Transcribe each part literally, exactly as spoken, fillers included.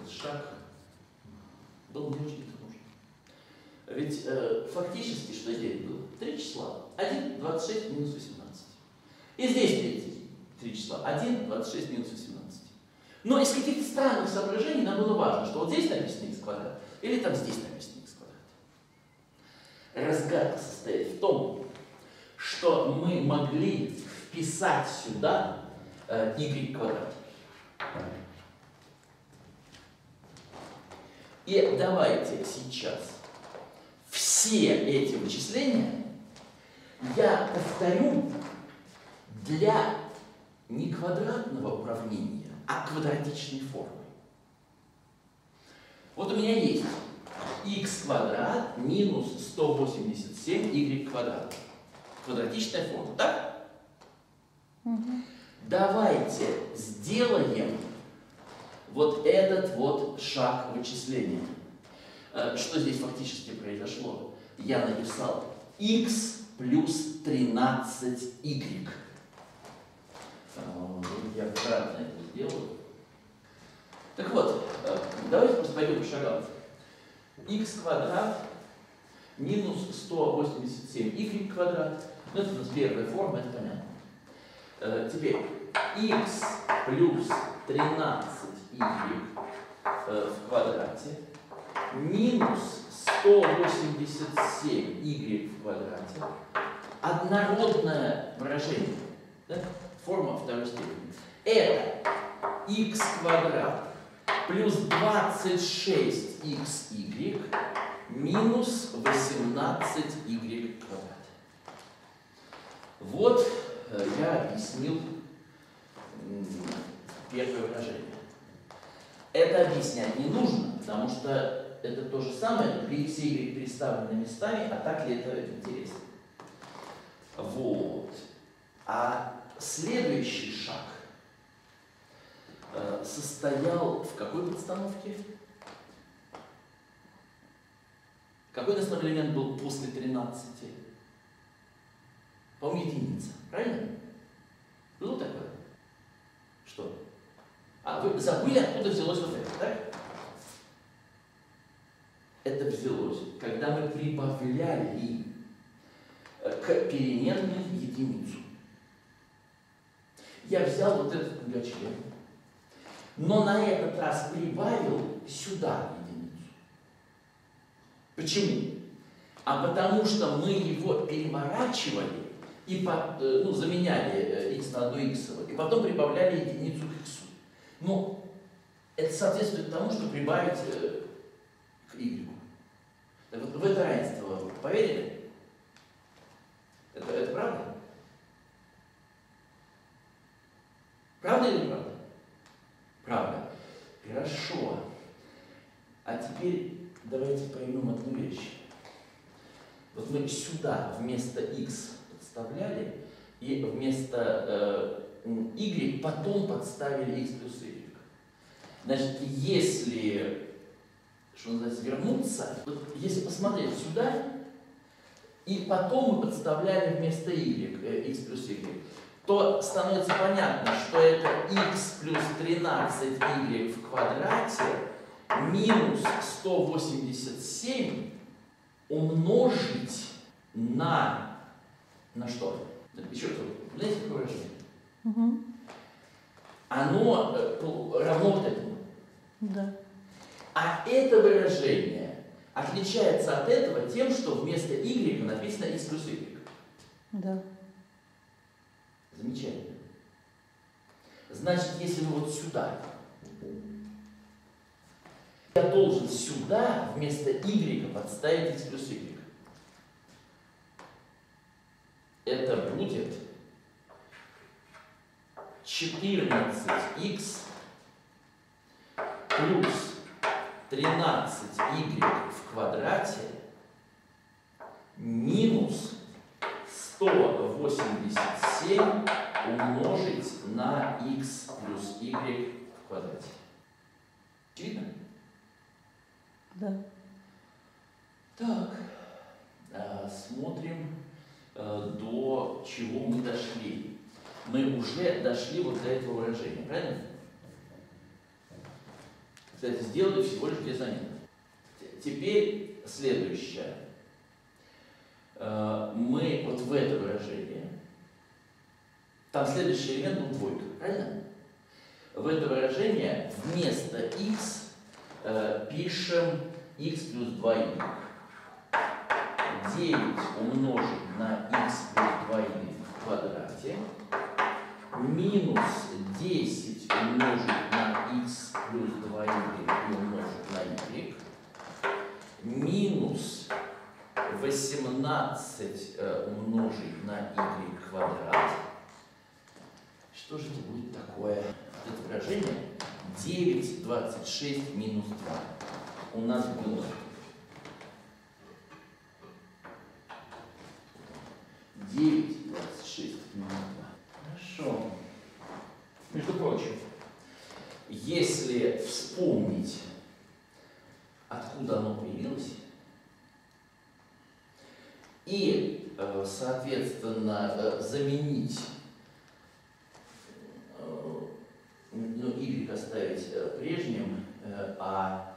этот шаг был не очень нужен. Ведь э, фактически что здесь было? Три числа. один, двадцать шесть, минус восемнадцать. И здесь три, три числа. один, двадцать шесть, минус восемнадцать. Но из каких-то странных соображений нам было важно, что вот здесь написано х квадрат, или там здесь написано х квадрат. Разгадка состоит в том, что мы могли вписать сюда э, y квадрат. И давайте сейчас все эти вычисления я повторю для не квадратного уравнения, а квадратичной формы. Вот у меня есть х квадрат минус сто восемьдесят семь y квадрат. Квадратичная форма, так? Угу. Давайте сделаем вот этот вот шаг вычисления. Что здесь фактически произошло? Я написал x плюс тринадцать y. Я аккуратно это сделаю. Так вот, давайте просто пойдем по шагам. Х квадрат минус сто восемьдесят семь y квадрат. Ну, это у нас первая форма, это понятно. Теперь x плюс тринадцать y в квадрате минус сто восемьдесят семь y в квадрате. Однородное выражение. Да? Форма второй степени. Это х квадрат плюс двадцать шесть икс игрек минус восемнадцать y квадрат. Вот я объяснил первое выражение. Это объяснять не нужно, потому что это то же самое, только x и y переставлены местами, а так ли это интересно? Вот. А следующий шаг э, состоял в какой подстановке? Какой у нас там элемент был после тринадцати? По-моему, единица. Правильно? Было такое? Что? А вы забыли, откуда взялось вот это, так? Это взялось, когда мы прибавляли к переменной единицу. Я взял вот этот многочлен, но на этот раз прибавил сюда единицу. Почему? А потому что мы его переворачивали и по, ну, заменяли x на одно х, и потом прибавляли единицу к x. Ну, это соответствует тому, что прибавить э, к y. Так вот, в это равенство вы поверили? Это, это правда? Правда или неправда? Правда. Хорошо. А теперь давайте поймем одну вещь. Вот мы сюда вместо x подставляли, и вместо э, y потом подставили x плюс y. Значит, если, что называется, вернуться, вот если посмотреть сюда, и потом мы подставляли вместо y, э, x плюс y, то становится понятно, что это x плюс тринадцать y в квадрате минус сто восемьдесят семь умножить на... На что? Еще раз, знаете, какое выражение? Угу. Оно равно вот этому. Да. А это выражение отличается от этого тем, что вместо y написано x плюс y. Да. Замечательно. Значит, если мы вот сюда, я должен сюда вместо y подставить x плюс y. Это будет четырнадцать икс плюс тринадцать y в квадрате минус сто восемьдесят семь умножить на x плюс y в квадрате. Очевидно? Да. Так, а, смотрим, а, до чего мы дошли. Мы уже дошли вот до этого выражения, правильно? Кстати, сделали всего лишь две замены. Теперь следующее. Мы вот в это выражение, там следующий элемент был двойка, правильно? В это выражение вместо x э, пишем x плюс два y. девять умножить на x плюс два y в квадрате минус десять умножить на x плюс два y и умножить на y минус восемнадцать э, умножить на y квадрат. Что же это будет такое? Это выражение девять двадцать шесть минус два. У нас было девять двадцать шесть минус два. Хорошо. Между прочим, если вспомнить, откуда оно появилось, и, соответственно, заменить, ну, y оставить прежним, а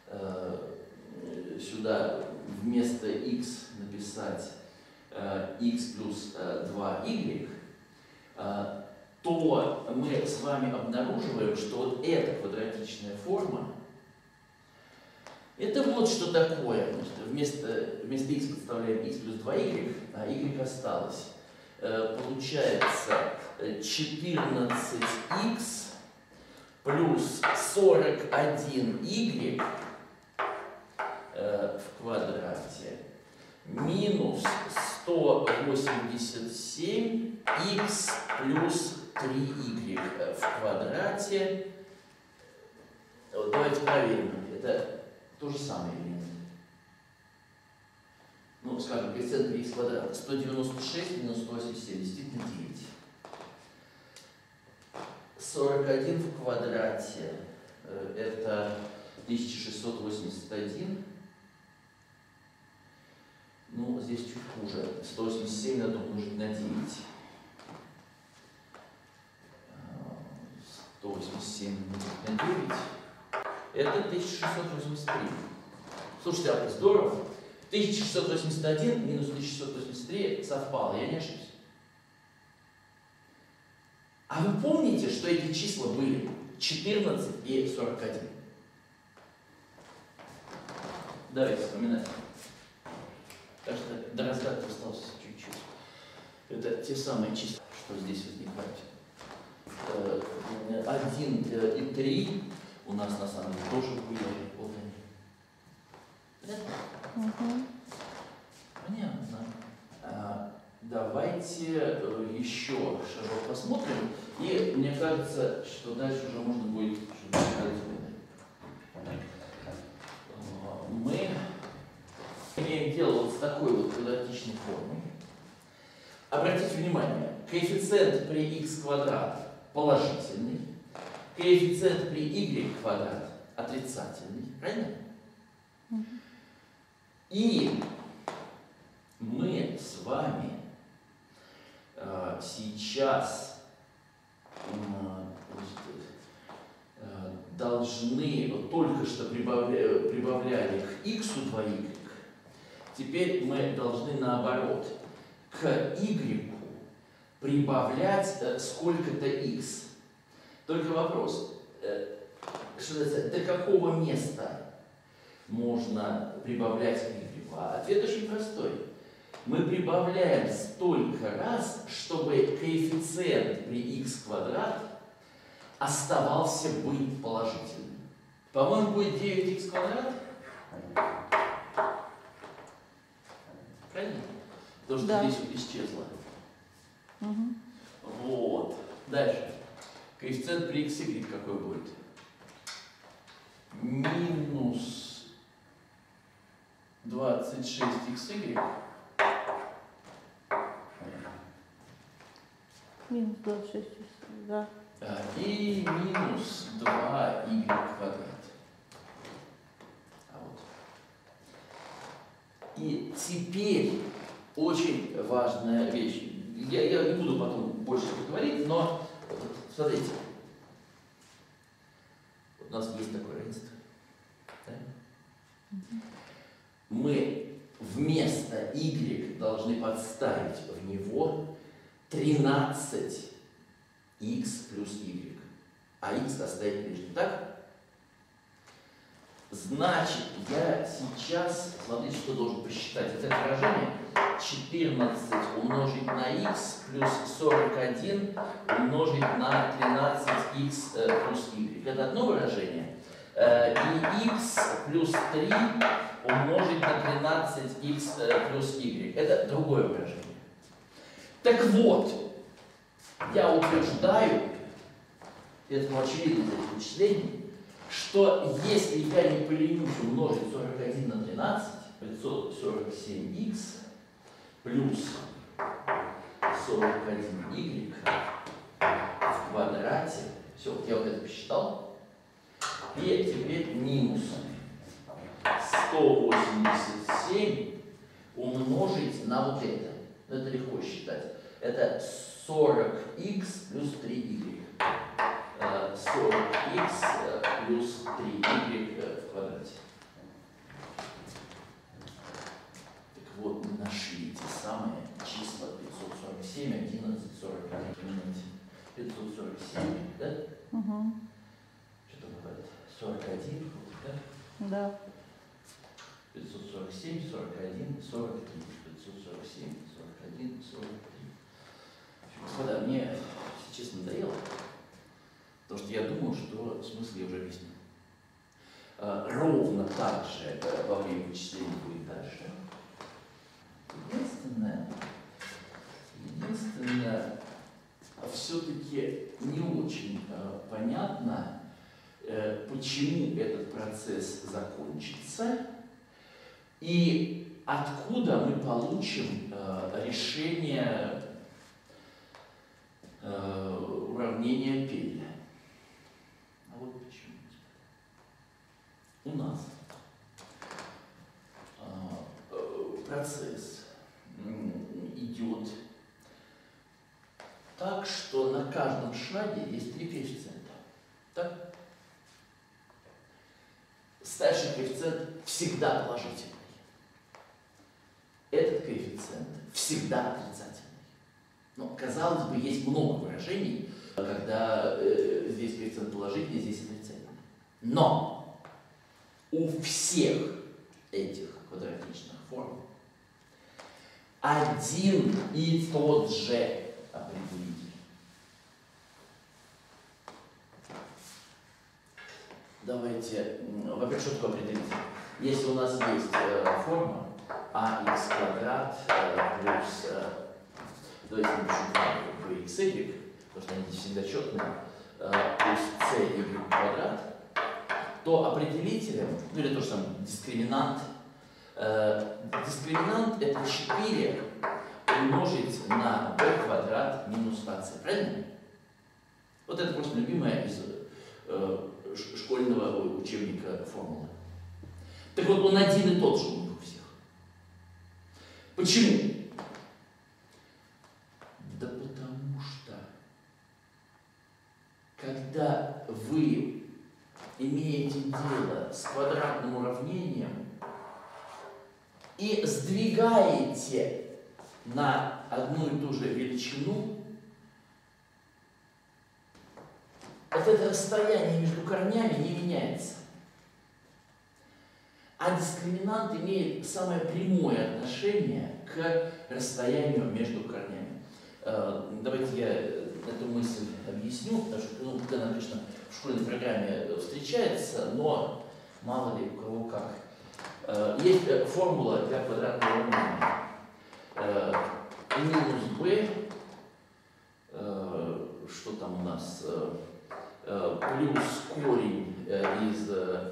сюда вместо x написать x плюс два y, то мы с вами обнаруживаем, что вот эта квадратичная форма, это вот что такое. Вместо, вместо x подставляем x плюс два y, а y осталось. Получается четырнадцать икс плюс сорок один y в квадрате минус сто восемьдесят семь икс плюс три y в квадрате. Давайте проверим. Это то же самое элемент. Ну, скажем, коэффициент при х квадрат сто девяносто шесть минус сто восемьдесят семь, действительно девять. сорок один в квадрате это тысяча шестьсот восемьдесят один. Ну, здесь чуть хуже. сто восемьдесят семь надо умножить на девять. сто восемьдесят семь умножить на девять. Это тысяча шестьсот восемьдесят три. Слушайте, а здорово. тысяча шестьсот восемьдесят один минус тысяча шестьсот восемьдесят три совпало, я не ошибся. А вы помните, что эти числа были четырнадцать и сорок один? Давайте вспоминать. Кажется, до разгадки осталось чуть-чуть. Это те самые числа, что здесь возникают. один и три у нас на самом деле тоже были. Вот они. Понятно? Угу. Понятно. А, давайте еще шажок посмотрим. И мне кажется, что дальше уже можно будет мы имеем дело вот с такой вот квадратичной формой. Обратите внимание, коэффициент при х квадрат положительный, коэффициент при y квадрат отрицательный, правильно? Mm-hmm. И мы с вами э, сейчас э, э, должны, вот только что прибавля, прибавляли к x два y, теперь мы должны наоборот к y прибавлять э, сколько-то x. Только вопрос, э, что это, до какого места можно прибавлять к y? А ответ очень простой. Мы прибавляем столько раз, чтобы коэффициент при х квадрат оставался быть положительным. По-моему, будет девять х квадрат. Правильно? То, что да. Здесь вот исчезло. Угу. Вот. Дальше. Коэффициент при xy какой будет? Минус двадцать шесть xy. Минус двадцать шесть, да. И минус два y квадрат. А вот. И теперь очень важная вещь. Я, я не буду потом больше говорить, но смотрите. Вот у нас есть такое равенство. должны подставить в него тринадцать икс плюс y, а x оставить прежним, так? Значит, я сейчас, смотрите, что должен посчитать. Это выражение четырнадцать умножить на x плюс сорок один умножить на тринадцать икс плюс y. Это одно выражение. И x плюс три умножить на тринадцать икс плюс y. Это другое выражение. Так вот, я утверждаю, это очевидно из этих вычислений, что если я не поленюсь умножить сорок один на тринадцать, пятьсот сорок семь икс плюс сорок один y в квадрате, все, я вот это посчитал, и теперь минус сто восемьдесят семь умножить на вот это. Это легко считать. Это сорок икс плюс три y. сорок икс плюс три y в квадрате. Так вот, мы нашли те самые числа пятьсот сорок семь, одиннадцать, сорок один, пятьсот сорок семь, да? Угу. Что там бывает? сорок один, да? Да. пятьсот сорок семь, сорок один, сорок три. пятьсот сорок семь, сорок один, сорок три. Господа, мне, если честно, надоело. Потому что я думал, что смысл я уже объяснил. Ровно так же во время вычисления будет дальше. Единственное, единственное, все-таки не очень понятно, почему этот процесс закончится и откуда мы получим решение уравнения Пелля. А вот почему. У нас процесс идет так, что на каждом шаге есть три коэффициента. Так? Старший коэффициент всегда положительный. Этот коэффициент всегда отрицательный. Но, казалось бы, есть много выражений, когда э, здесь коэффициент положительный, здесь отрицательный. Но у всех этих квадратичных форм один и тот же определитель. Давайте, во-первых, что такое определитель? Если у нас есть э, форма ax квадрат э, плюс, э, давайте напишу два bxy, потому что они здесь всегда четные, э, плюс cy квадрат, то определителем, ну или то, что там дискриминант, э, дискриминант это четыре умножить на b квадрат минус ac, правильно? Вот это просто любимая из э, школьного учебника формула. Так вот, он один и тот же у них у всех. Почему? Да потому что, когда вы имеете дело с квадратным уравнением и сдвигаете на одну и ту же величину, это расстояние между корнями не меняется. А дискриминант имеет самое прямое отношение к расстоянию между корнями. Давайте я эту мысль объясню, потому что, ну, когда написано в школьной программе встречается, но мало ли у кого как. Есть формула для квадратного уравнения. Минус b, что там у нас, плюс корень из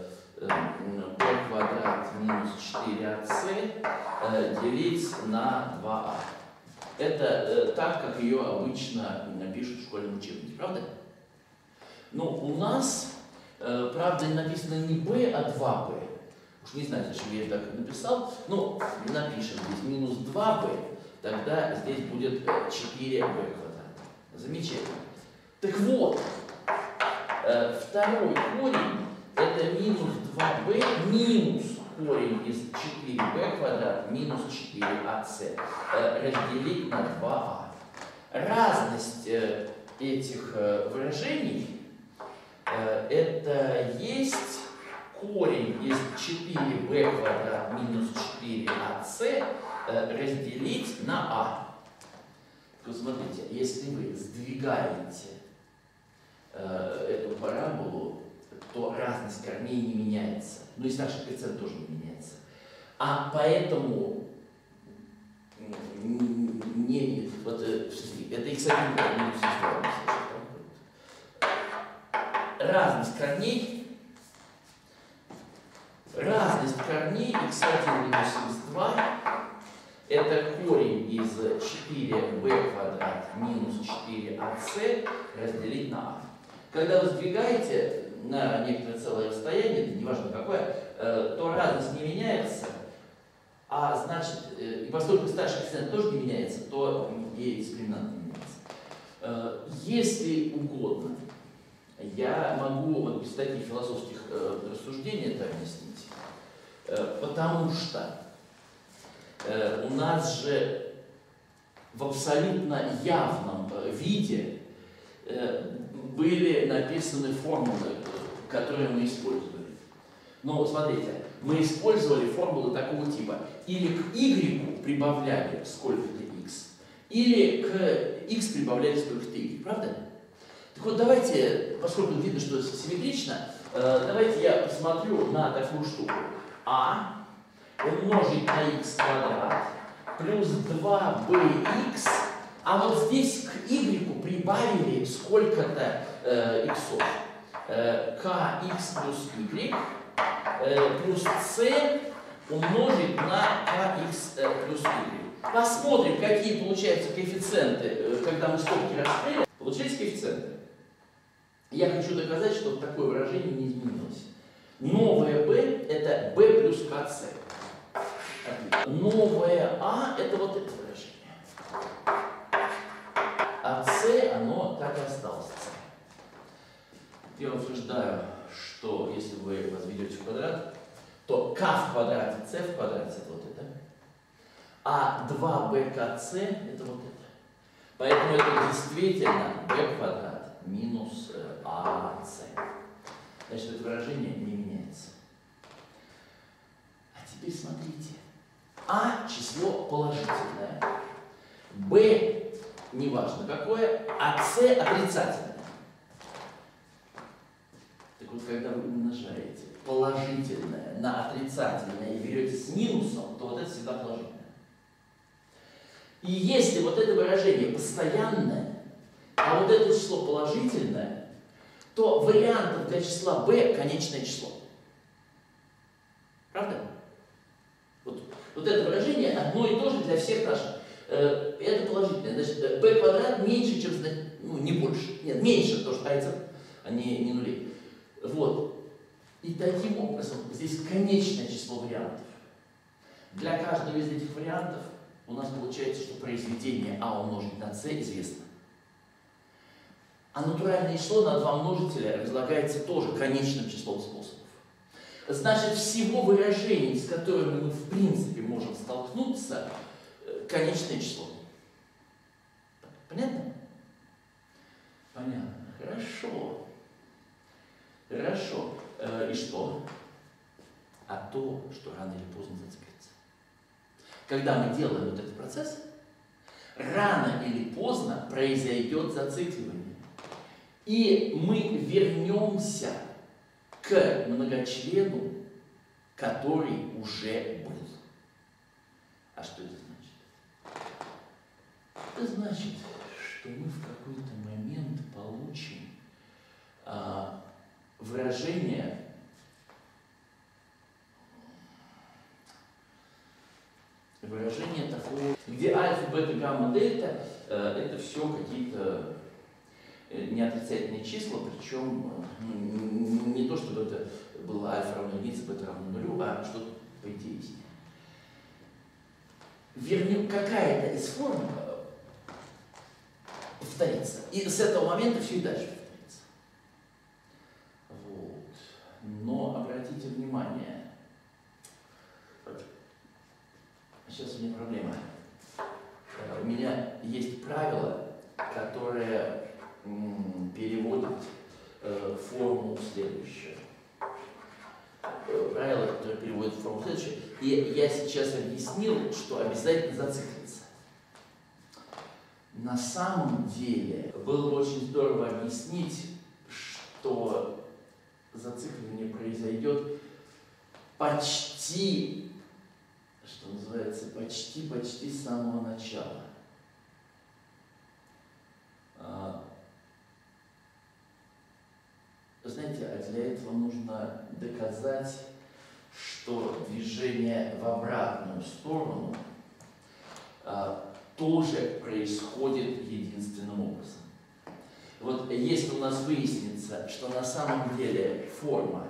b квадрат минус четыре а c делить на два а. Это так, как ее обычно пишут в школьном учебнике, правда? Но у нас, правда, написано не b, а два бэ. Уж не знаю, зачем я так написал. Ну, напишем здесь минус два бэ, тогда здесь будет четыре бэ квадрат. Замечательно. Так вот, второй корень это минус два бэ минус корень из четыре бэ квадрат минус четыре а цэ разделить на два а. Разность этих выражений это есть корень из четыре бэ квадрат минус четыре а цэ разделить на а. То смотрите, если вы сдвигаете эту параболу, то разность корней не меняется. Ну и старший коэффициент тоже не меняется. А поэтому не, вот, это икс один минус икс два. Разность корней, разность корней икс один минус икс два это корень из четыре бэ квадрат минус четыре а цэ разделить на а. Когда вы сдвигаете на некоторое целое расстояние, неважно какое, то разность не меняется, а значит, и поскольку старший коэффициент тоже не меняется, то и дискриминант не меняется. Если угодно, я могу вот без таких философских рассуждений это объяснить, потому что у нас же в абсолютно явном виде были написаны формулы, которые мы использовали. Но смотрите, мы использовали формулы такого типа. Или к y прибавляли сколько-то x, или к x прибавляли сколько-то y. Правда? Так вот, давайте, поскольку видно, что симметрично, давайте я посмотрю на такую штуку. А умножить на x квадрат плюс два бэ икс, а вот здесь к y прибавили сколько-то э, иксов. Э, kx плюс y э, плюс c умножить на kx э, плюс y. Посмотрим, какие получаются коэффициенты, э, когда мы скобки раскрыли. Получились коэффициенты? Я хочу доказать, что такое выражение не изменилось. Новое b это b плюс kc. Новое а это вот это выражение. А c оно так и осталось. Я утверждаю, что если вы возведете в квадрат, то k в квадрате, c в квадрате это вот это. А два бэ ка цэ это вот это. Поэтому это действительно b квадрат минус а цэ. Значит, это выражение не меняется. А теперь смотрите. А число положительное, b неважно какое, а c отрицательное. Так вот, когда вы умножаете положительное на отрицательное и берете с минусом, то вот это всегда положительное. И если вот это выражение постоянное, а вот это число положительное, то вариантов для числа b конечное число. Правда? Вот, вот это выражение одно и то же для всех наших. Э, это положительное. Значит, b квадрат меньше, чем, ну, не больше. Нет, меньше, потому что айцев, а не, не нули. Вот. И таким образом здесь конечное число вариантов. Для каждого из этих вариантов у нас получается, что произведение а умножить на c известно. А натуральное число на два множителя разлагается тоже конечным числом способов. Значит, всего выражений, с которыми мы в принципе можем столкнуться, конечное число. Понятно? Понятно. Хорошо. Хорошо. И что? А то, что рано или поздно зацепится. Когда мы делаем вот этот процесс, рано или поздно произойдет зацикливание. И мы вернемся к многочлену, который уже был. А что это значит? Это значит, что мы в какой-то момент получим а, выражение выражение такое, где альфа, бета, гамма, дельта э, это все какие-то неотрицательные числа, причем ну, не то, чтобы это было альфа равно единице, бета равно нулю, а что-то поинтереснее. Вернее, какая-то из форм повторится. И с этого момента все и дальше повторится. Вот. Но обратите внимание, не проблема. У меня есть правило, которое м, переводит э, формулу следующую. Правило, которое переводит формулу следующую. И я сейчас объяснил, что обязательно зациклиться. На самом деле было бы очень здорово объяснить, что зацикливание произойдет почти, что называется, почти-почти с самого начала. Знаете, а для этого нужно доказать, что движение в обратную сторону а, тоже происходит единственным образом. Вот если у нас выяснится, что на самом деле форма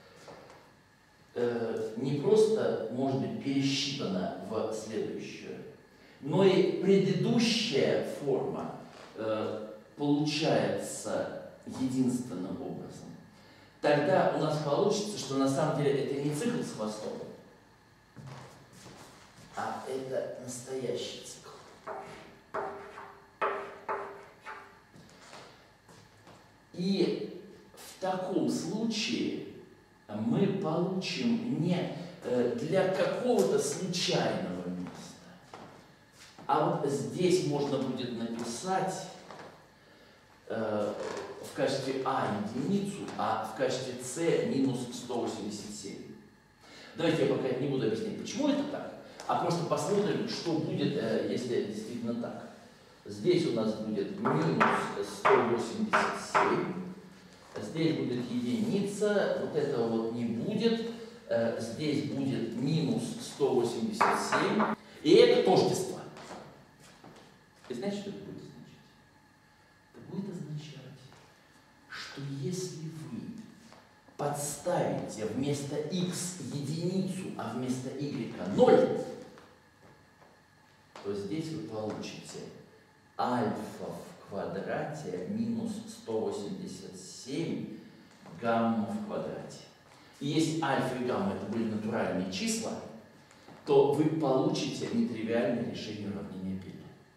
э, не просто может быть пересчитана в следующую, но и предыдущая форма э, получается единственным образом, тогда у нас получится, что на самом деле это не цикл с хвостом, а это настоящий цикл. И в таком случае мы получим не для какого-то случайного места, а вот здесь можно будет написать э, в качестве А единицу, а в качестве С минус сто восемьдесят семь. Давайте я пока не буду объяснять, почему это так, а просто посмотрим, что будет, э, если действительно так. Здесь у нас будет минус сто восемьдесят семь, здесь будет единица, вот этого вот не будет, э, здесь будет минус сто восемьдесят семь, и это тождество. И знаете, что это будет означать? Это будет означать, что если вы подставите вместо x единицу, а вместо y ноль, то здесь вы получите альфа в квадрате минус сто восемьдесят семь гамма в квадрате. И если альфа и гамма это были натуральные числа, то вы получите нетривиальное решение уравнения Пелли.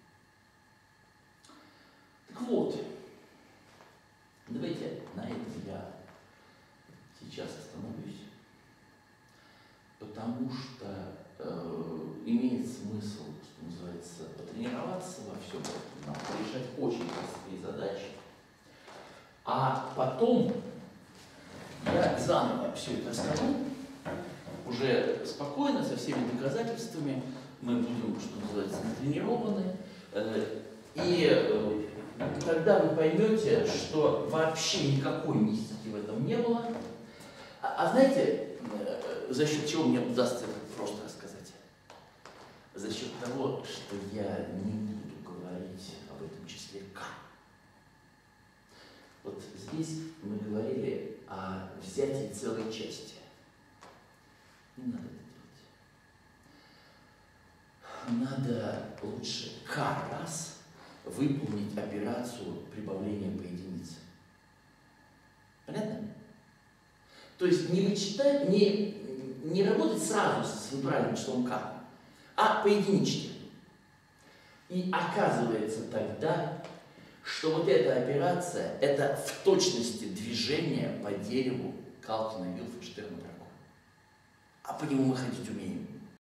Так вот, давайте на этом я сейчас остановлюсь, потому что э, имеет смысл, что называется, потренироваться во всем этом, нам решать очень простые задачи, а потом я заново все это расскажу, уже спокойно, со всеми доказательствами, мы будем, что называется, натренированы, э, и э, тогда вы поймете, что вообще никакой мистики в этом не было. А, а знаете, э, за счет чего мне удастся это просто рассказать? За счет того, что я не буду говорить об этом числе К. Вот здесь мы говорили о взятии целой части. Не надо это делать. Надо лучше К раз выполнить операцию прибавления по единице. Понятно? То есть не вычитать, не, не работать сразу с натуральным числом К, а по единичке. И оказывается тогда, что вот эта операция, это в точности движение по дереву Калкина, Вилфа, Штерна, Дракона. А по нему мы ходить умеем.